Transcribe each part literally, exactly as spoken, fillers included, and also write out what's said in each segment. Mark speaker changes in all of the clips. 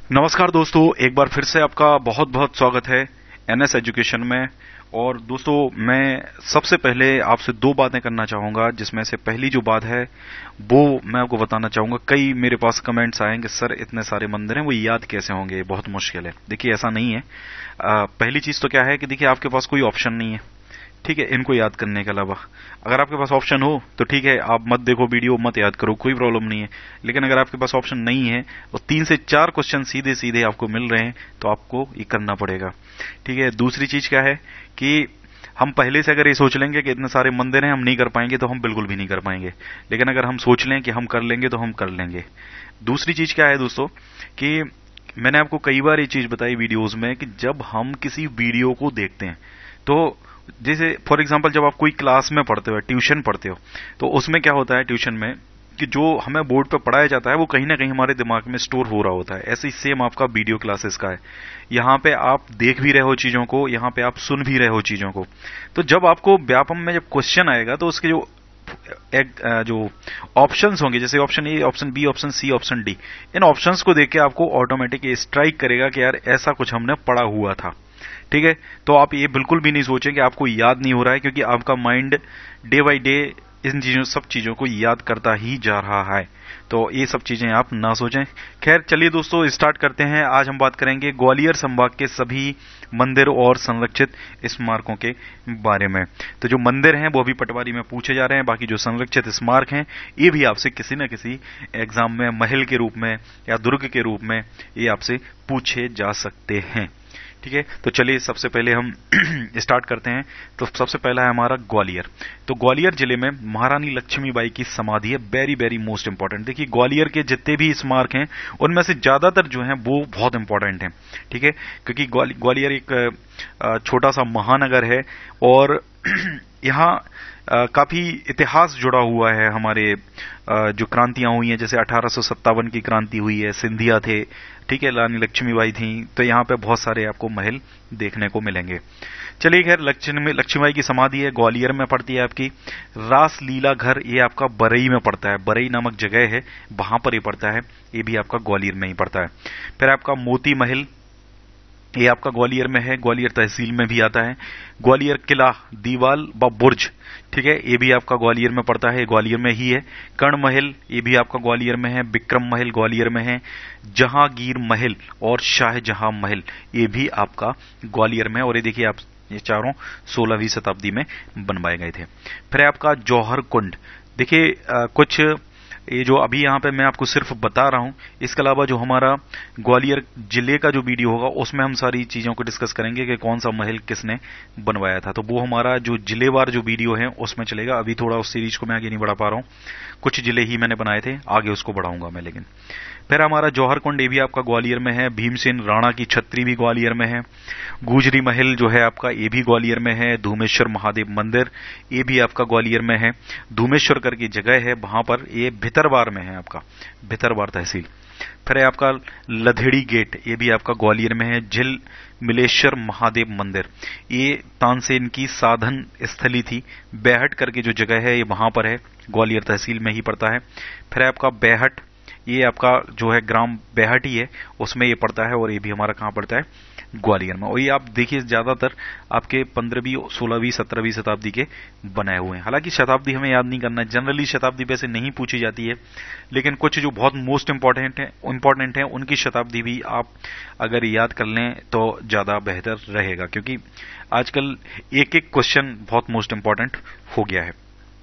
Speaker 1: नमस्कार दोस्तों, एक बार फिर से आपका बहुत बहुत स्वागत है एनएस एजुकेशन में। और दोस्तों, मैं सबसे पहले आपसे दो बातें करना चाहूंगा, जिसमें से पहली जो बात है वो मैं आपको बताना चाहूंगा। कई मेरे पास कमेंट्स आएंगे, सर इतने सारे मंदिर हैं, वो याद कैसे होंगे, बहुत मुश्किल है। देखिए, ऐसा नहीं है। आ, पहली चीज तो क्या है कि देखिए, आपके पास कोई ऑप्शन नहीं है, ठीक है, इनको याद करने के अलावा। अगर आपके पास ऑप्शन हो तो ठीक है, आप मत देखो वीडियो, मत याद करो, कोई प्रॉब्लम नहीं है। लेकिन अगर आपके पास ऑप्शन नहीं है और तीन से चार क्वेश्चन सीधे सीधे आपको मिल रहे हैं, तो आपको ये करना पड़ेगा, ठीक है। दूसरी चीज क्या है कि हम पहले से अगर ये सोच लेंगे कि इतने सारे मंदिर हैं, हम नहीं कर पाएंगे, तो हम बिल्कुल भी नहीं कर पाएंगे। लेकिन अगर हम सोच लें कि हम कर लेंगे, तो हम कर लेंगे। दूसरी चीज क्या है दोस्तों, कि मैंने आपको कई बार ये चीज बताई वीडियोज में कि जब हम किसी वीडियो को देखते हैं, तो जैसे फॉर एग्जांपल जब आप कोई क्लास में पढ़ते हो, ट्यूशन पढ़ते हो, तो उसमें क्या होता है ट्यूशन में कि जो हमें बोर्ड पे पढ़ाया जाता है वो कहीं ना कहीं हमारे दिमाग में स्टोर हो रहा होता है। ऐसे ही सेम आपका वीडियो क्लासेस का है। यहाँ पे आप देख भी रहे हो चीजों को, यहाँ पे आप सुन भी रहे हो चीजों को। तो जब आपको व्यापम में जब क्वेश्चन आएगा, तो उसके जो एक जो ऑप्शंस होंगे, जैसे option A, option B, option C, option D, इन ऑप्शंस को देख के आपको ऑटोमेटिक स्ट्राइक करेगा कि यार ऐसा कुछ हमने पढ़ा हुआ था, ठीक है। तो आप ये बिल्कुल भी नहीं सोचें कि आपको याद नहीं हो रहा है, क्योंकि आपका माइंड डे बाय डे इन चीजों सब चीजों को याद करता ही जा रहा है। तो ये सब चीजें आप ना सोचें। खैर, चलिए दोस्तों, स्टार्ट करते हैं। आज हम बात करेंगे ग्वालियर संभाग के सभी मंदिर और संरक्षित स्मारकों के बारे में। तो जो मंदिर हैं वो अभी पटवारी में पूछे जा रहे हैं, बाकी जो संरक्षित स्मारक हैं ये भी आपसे किसी न किसी एग्जाम में महल के रूप में या दुर्ग के रूप में ये आपसे पूछे जा सकते हैं, ठीक है। तो चलिए सबसे पहले हम स्टार्ट करते हैं। तो सबसे पहला है हमारा ग्वालियर। तो ग्वालियर जिले में महारानी लक्ष्मीबाई की समाधि है, वेरी वेरी मोस्ट इंपॉर्टेंट। देखिए, ग्वालियर के जितने भी स्मारक हैं उनमें से ज्यादातर जो हैं वो बहुत इंपॉर्टेंट हैं, ठीक है। क्योंकि ग्वालियर एक छोटा सा महानगर है और यहाँ काफी इतिहास जुड़ा हुआ है। हमारे जो क्रांतियां हुई हैं, जैसे अठारह सौ सत्तावन की क्रांति हुई है, सिंधिया थे, ठीक है, रानी लक्ष्मीबाई थी। तो यहाँ पे बहुत सारे आपको महल देखने को मिलेंगे। चलिए, खैर, लक्ष्मी लक्ष्मीबाई की समाधि है, ग्वालियर में पड़ती है आपकी। रास लीला घर ये आपका बरई में पड़ता है, बरई नामक जगह है, वहां पर ये पड़ता है, ये भी आपका ग्वालियर में ही पड़ता है। फिर आपका मोती महल, ये आपका ग्वालियर में है, ग्वालियर तहसील में भी आता है। ग्वालियर किला, दीवाल व बुर्ज, ठीक है, ये भी आपका ग्वालियर में पड़ता है, ग्वालियर में ही है। कर्ण महल, ये भी आपका ग्वालियर में है। विक्रम महल ग्वालियर में है। जहांगीर महल और शाहजहां महल, ये भी आपका ग्वालियर में। और ये देखिए, आप ये चारों सोलहवीं शताब्दी में बनवाए गए थे। फिर आपका जौहर कुंड। देखिए, कुछ ये जो अभी यहाँ पे मैं आपको सिर्फ बता रहा हूं, इसके अलावा जो हमारा ग्वालियर जिले का जो वीडियो होगा उसमें हम सारी चीजों को डिस्कस करेंगे कि कौन सा महल किसने बनवाया था। तो वो हमारा जो जिलेवार जो वीडियो है उसमें चलेगा। अभी थोड़ा उस सीरीज को मैं आगे नहीं बढ़ा पा रहा हूँ, कुछ जिले ही मैंने बनाए थे, आगे उसको बढ़ाऊंगा मैं। लेकिन फिर हमारा जौहर कुंड, ये भी आपका ग्वालियर में है। भीमसेन राणा की छत्री भी ग्वालियर में है। गुजरी महल जो है आपका, ये भी ग्वालियर में है। धूमेश्वर महादेव मंदिर, ये भी आपका ग्वालियर में है। धूमेश्वर करके जगह है, वहां पर, ये भितरवार में है आपका, भितरवार तहसील। फिर है आपका लधेड़ी गेट, ये भी आपका ग्वालियर में है। झिल मिलेश्वर महादेव मंदिर, ये तानसेन की साधन स्थली थी। बेहट करके जो जगह है ये वहां पर है, ग्वालियर तहसील में ही पड़ता है। फिर है आपका बेहट, ये आपका जो है ग्राम बेहट ही है, उसमें ये पड़ता है, और ये भी हमारा कहां पड़ता है, ग्वालियर में। और ये आप देखिए, ज्यादातर आपके पंद्रहवीं, सोलहवीं, सत्रहवीं शताब्दी के बनाए हुए हैं। हालांकि शताब्दी हमें याद नहीं करना है, जनरली शताब्दी वैसे नहीं पूछी जाती है, लेकिन कुछ जो बहुत मोस्ट इंपॉर्टेंट है इंपॉर्टेंट है उनकी शताब्दी भी आप अगर याद कर लें तो ज्यादा बेहतर रहेगा, क्योंकि आजकल एक एक क्वेश्चन बहुत मोस्ट इंपॉर्टेंट हो गया है।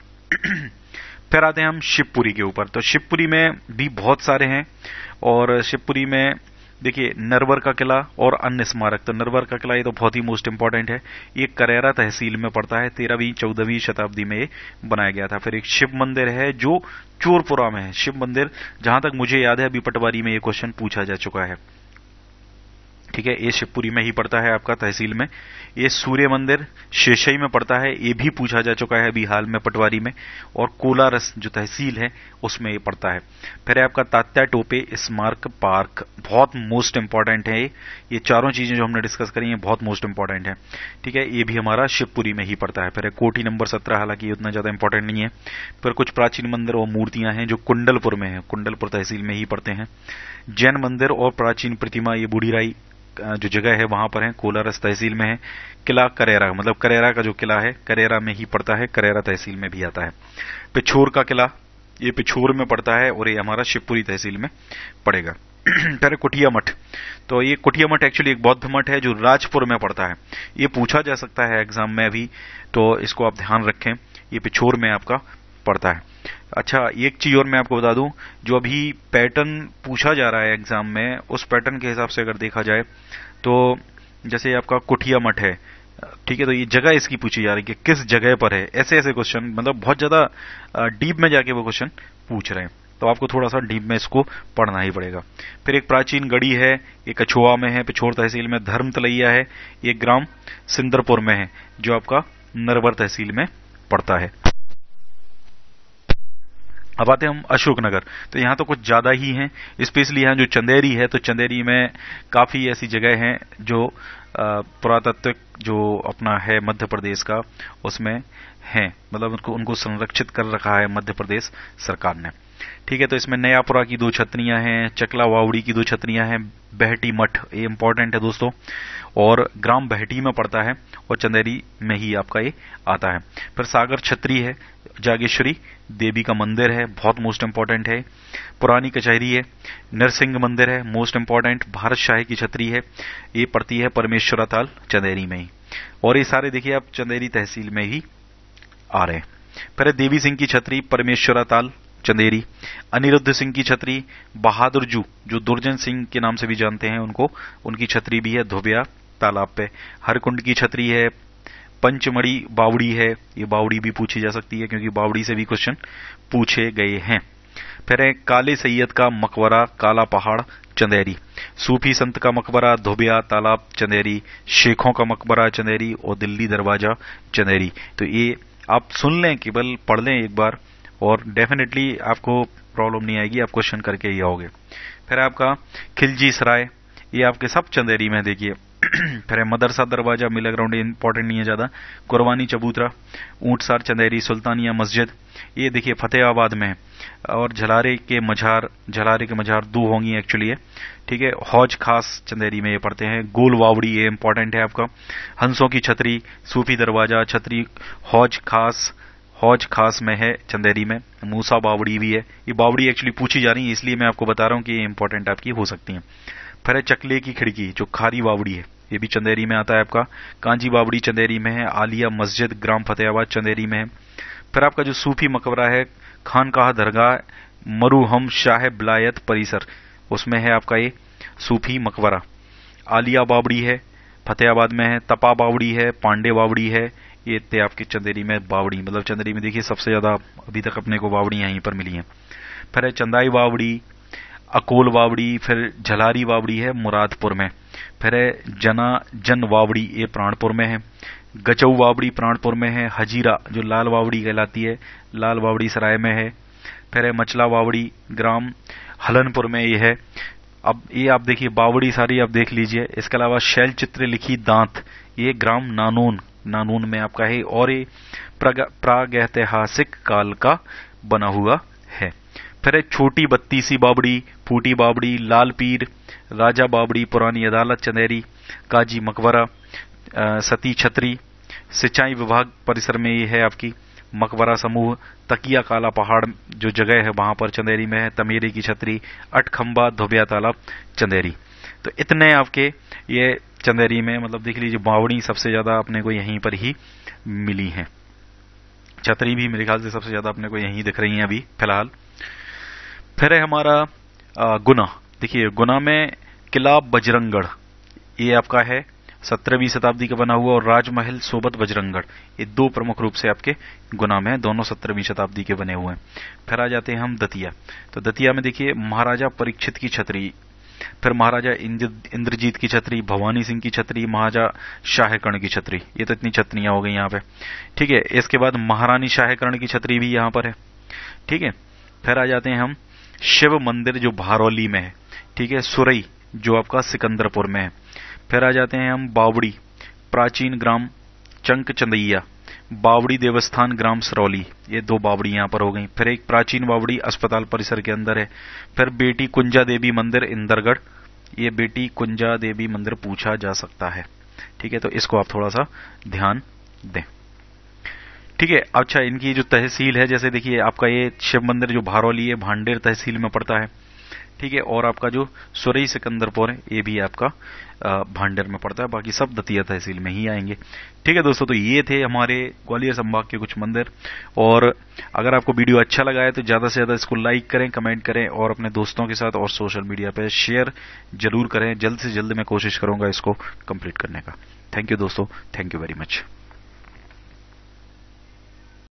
Speaker 1: फिर आते हैं हम शिवपुरी के ऊपर। तो शिवपुरी में भी बहुत सारे हैं, और शिवपुरी में देखिए नरवर का किला और अन्य स्मारक। तो नरवर का किला ये तो बहुत ही मोस्ट इंपॉर्टेंट है, ये करेरा तहसील में पड़ता है, तेरहवीं चौदहवीं शताब्दी में बनाया गया था। फिर एक शिव मंदिर है जो चोरपुरा में है, शिव मंदिर, जहां तक मुझे याद है अभी पटवारी में ये क्वेश्चन पूछा जा चुका है। ठीक है, ये शिवपुरी में ही पड़ता है आपका तहसील में। ये सूर्य मंदिर शेषई में पड़ता है, ये भी पूछा जा चुका है अभी हाल में पटवारी में। और कोलारस जो तहसील है उसमें ये पड़ता है। फिर है आपका तात्या टोपे स्मारक पार्क, बहुत मोस्ट इंपॉर्टेंट है ये ये चारों चीजें जो हमने डिस्कस करी हैं बहुत मोस्ट इंपॉर्टेंट है। ठीक है, ये भी हमारा शिवपुरी में ही पड़ता है। फिर है कोठी नंबर सत्रह, हालांकि उतना ज्यादा इंपॉर्टेंट नहीं है। फिर कुछ प्राचीन मंदिर और मूर्तियां हैं जो कुंडलपुर में है, कुंडलपुर तहसील में ही पड़ते हैं। जैन मंदिर और प्राचीन प्रतिमा ये बूढ़ीराई जो जगह है वहां पर है, कोलारस तहसील में है। किला करेरा, मतलब करेरा का जो किला है करेरा में ही पड़ता है, करेरा तहसील में भी आता है। पिछोर का किला ये पिछोर में पड़ता है और ये हमारा शिवपुरी तहसील में पड़ेगा। फिर कुटिया मठ, तो ये कुटिया मठ एक्चुअली एक बौद्ध मठ है जो राजपुर में पड़ता है। ये पूछा जा सकता है एग्जाम में अभी, तो इसको आप ध्यान रखें, ये पिछोर में आपका पड़ता है। अच्छा, एक चीज और मैं आपको बता दूं, जो अभी पैटर्न पूछा जा रहा है एग्जाम में, उस पैटर्न के हिसाब से अगर देखा जाए तो जैसे आपका कुटिया मठ है, ठीक है, तो ये जगह इसकी पूछी जा रही है कि किस जगह पर है। ऐसे ऐसे क्वेश्चन, मतलब बहुत ज्यादा डीप में जाके वो क्वेश्चन पूछ रहे हैं, तो आपको थोड़ा सा डीप में इसको पढ़ना ही पड़ेगा। फिर एक प्राचीन गढ़ी है, ये कछुआ में है, पिछोर तहसील में। धर्म तलैया है, ये ग्राम सिंदरपुर में है जो आपका नरवर तहसील में पड़ता है। अब आते हैं हम अशोकनगर, तो यहाँ तो कुछ ज्यादा ही हैं, स्पेशली यहाँ जो चंदेरी है, तो चंदेरी में काफी ऐसी जगह हैं जो पुरातत्व जो अपना है मध्य प्रदेश का उसमें हैं, मतलब उनको उनको संरक्षित कर रखा है मध्य प्रदेश सरकार ने। ठीक है, तो इसमें नयापुरा की दो छतरियां हैं, चकला वावड़ी की दो छतरियां हैं, बहटी मठ ये इंपॉर्टेंट है दोस्तों, और ग्राम बहटी में पड़ता है और चंदेरी में ही आपका ये आता है। फिर सागर छतरी है, जागेश्वरी देवी का मंदिर है, बहुत मोस्ट इंपॉर्टेंट है। पुरानी कचहरी है, नरसिंह मंदिर है, मोस्ट इंपॉर्टेंट। भारत शाही की छतरी है, ये पड़ती है परमेश्वरा ताल चंदेरी में ही। और ये सारे देखिए आप चंदेरी तहसील में ही आ रहे हैं। फिर देवी सिंह की छतरी परमेश्वरा ताल चंदेरी। अनिरुद्ध सिंह की छतरी बहादुर जू जो दुर्जन सिंह के नाम से भी जानते हैं उनको, उनकी छतरी भी है धोबिया तालाब पे। हरकुंड की छतरी है। पंचमढ़ी बावड़ी है, ये बावड़ी भी पूछी जा सकती है क्योंकि बावड़ी से भी क्वेश्चन पूछे गए हैं। फिर है काले सैयद का मकबरा काला पहाड़ चंदेरी। सूफी संत का मकबरा धोबिया तालाब चंदेरी। शेखों का मकबरा चंदेरी और दिल्ली दरवाजा चंदेरी। तो ये आप सुन लें, केवल पढ़ लें एक बार और डेफिनेटली आपको प्रॉब्लम नहीं आएगी, आप क्वेश्चन करके ही आओगे। फिर आपका खिलजी सराय, ये आपके सब चंदेरी में देखिए। फिर मदरसा दरवाजा मिला ग्राउंड, इंपॉर्टेंट नहीं है ज्यादा। कुरबानी चबूतरा, ऊंटसार चंदेरी, सुल्तानिया मस्जिद ये देखिए फतेहाबाद में है। और झलारे के मझार, झलारे के मझार दो होंगी एक्चुअली है, ठीक है। हौज खास चंदेरी में ये पड़ते हैं। गोल वावड़ी ये इंपॉर्टेंट है आपका। हंसों की छतरी, सूफी दरवाजा छतरी, हौज खास हौज खास में है चंदेरी में। मूसा बावड़ी भी है, ये बावड़ी एक्चुअली पूछी जा रही है इसलिए मैं आपको बता रहा हूं कि ये इंपॉर्टेंट आपकी हो सकती है। फिर है चकले की खिड़की जो खारी बावड़ी है, ये भी चंदेरी में आता है आपका। कांजी बावड़ी चंदेरी में है। आलिया मस्जिद ग्राम फतेहाबाद चंदेरी में है। फिर आपका जो सूफी मकबरा है खानकाह दरगाह मरूहम शाह बिलायत परिसर, उसमें है आपका ये सूफी मकबरा। आलिया बावड़ी है फतेहाबाद में है। तपा बावड़ी है, पांडे बावड़ी है, ये थे आपके चंदेरी में बावड़ी, मतलब चंदेरी में देखिए सबसे ज्यादा अभी तक अपने को बावड़ियां यहीं पर मिली हैं। फिर है चंदाई बावड़ी, अकोल बावड़ी, फिर झलारी बावड़ी है मुरादपुर में। फिर है जना जन बावड़ी ये प्राणपुर में है। गचऊ बावड़ी प्राणपुर में है। हजीरा जो लाल बावड़ी कहलाती है लाल बावड़ी सराय में है। फिर है मचला बावड़ी ग्राम हलनपुर में ये है। अब ये आप देखिए बावड़ी सारी आप देख लीजिए। इसके अलावा शैल चित्र लिखी दांत ये ग्राम नानून नानून में आपका है और ये प्रागैतिहासिक काल का बना हुआ है। फिर है छोटी बत्तीसी बावड़ी, फूटी बावड़ी, लाल पीर, राजा बावड़ी, पुरानी अदालत चंदेरी, काजी मकबरा, सती छतरी, सिंचाई विभाग परिसर में ये है आपकी मकबरा समूह। तकिया काला पहाड़ जो जगह है वहां पर चंदेरी में है। तमीरी की छतरी, अटखंबा धोबिया तालाब चंदेरी। तो इतने आपके ये चंदेरी में, मतलब देख लीजिए बावड़ी सबसे ज्यादा अपने को यहीं पर ही मिली हैं। छतरी भी मेरे ख्याल से सबसे ज्यादा अपने को यहीं दिख रही हैं अभी फिलहाल। फिर है हमारा गुना, देखिए गुना में किला बजरंगगढ़ ये आपका है सत्रहवीं शताब्दी का बना हुआ। और राजमहल सोबत बजरंगगढ़ ये दो प्रमुख रूप से आपके गुना में, दोनों सत्रहवीं शताब्दी के बने हुए हैं। फिर आ जाते हैं हम दतिया, तो दतिया में देखिए महाराजा परीक्षित की छतरी, फिर महाराजा इंद्रजीत की छतरी, भवानी सिंह की छतरी, महाराजा शाहकर्ण की छतरी। ये तो इतनी छतरियां हो गई यहाँ पे, ठीक है। इसके बाद महारानी शाहकर्ण की छतरी भी यहाँ पर है, ठीक है। फिर आ जाते हैं हम शिव मंदिर जो भारौली में है, ठीक है, सुरई जो आपका सिकंदरपुर में है। फिर आ जाते हैं हम बावड़ी प्राचीन ग्राम चंक चंदैया, बावड़ी देवस्थान ग्राम सरौली, ये दो बावड़ी यहां पर हो गई। फिर एक प्राचीन बावड़ी अस्पताल परिसर के अंदर है। फिर बेटी कुंजा देवी मंदिर इंदरगढ़, ये बेटी कुंजा देवी मंदिर पूछा जा सकता है, ठीक है, तो इसको आप थोड़ा सा ध्यान दें, ठीक है। अच्छा, इनकी जो तहसील है, जैसे देखिए आपका ये शिव मंदिर जो भारौली है भांडेर तहसील में पड़ता है, ठीक है, और आपका जो सुरई सिकंदरपुर है ये भी आपका भांडेर में पड़ता है, बाकी सब दतिया तहसील में ही आएंगे, ठीक है दोस्तों। तो ये थे हमारे ग्वालियर संभाग के कुछ मंदिर, और अगर आपको वीडियो अच्छा लगा है तो ज्यादा से ज्यादा इसको लाइक करें, कमेंट करें और अपने दोस्तों के साथ और सोशल मीडिया पे शेयर जरूर करें। जल्द से जल्द मैं कोशिश करूंगा इसको कंप्लीट करने का। थैंक यू दोस्तों, थैंक यू वेरी मच।